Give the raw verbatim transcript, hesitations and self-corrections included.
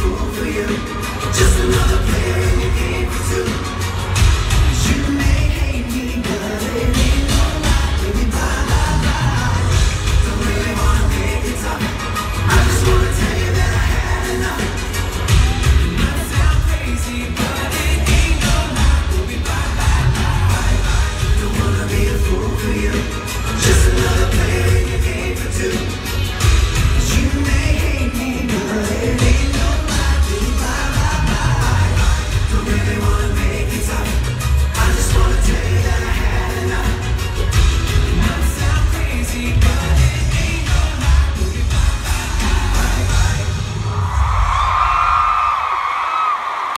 fool for you. Just another player in your game for two. You may hate me, but it ain't no lie, baby, bye, bye, bye. Don't really wanna make it tough. I just wanna tell you that I had enough. It might sound crazy, but it ain't no lie, baby, bye, bye, bye, bye. Don't wanna be a fool for you.